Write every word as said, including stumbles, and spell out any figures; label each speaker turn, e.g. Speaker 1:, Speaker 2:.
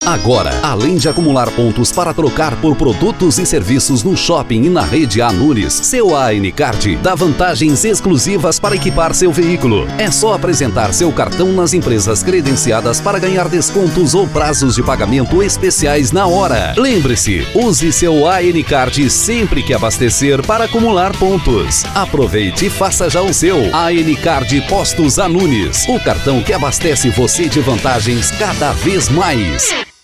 Speaker 1: Agora, além de acumular pontos para trocar por produtos e serviços no shopping e na rede A Nunes, seu A N Card dá vantagens exclusivas para equipar seu veículo. É só apresentar seu cartão nas empresas credenciadas para ganhar descontos ou prazos de pagamento especiais na hora. Lembre-se, use seu A N Card sempre que abastecer para acumular pontos. Aproveite e faça já o seu A N Card Postos A Nunes, o cartão que abastece você de vantagens cada vez mais.